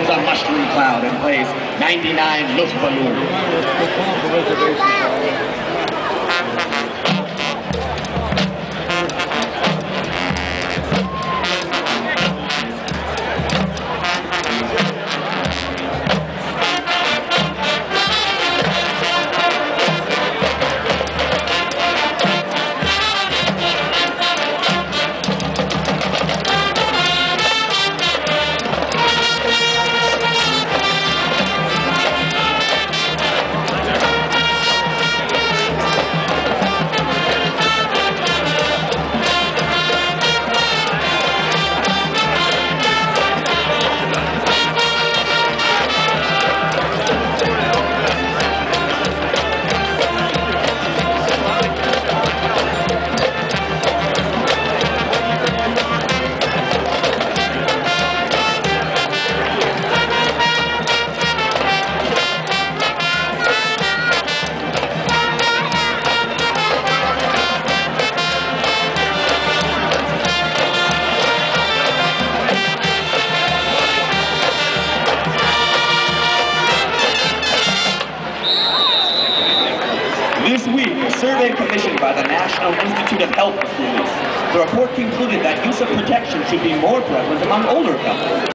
a mushroom cloud and plays 99 Luftballon. This week, a survey commissioned by the National Institute of Health was released. The report concluded that use of protection should be more prevalent among older couples.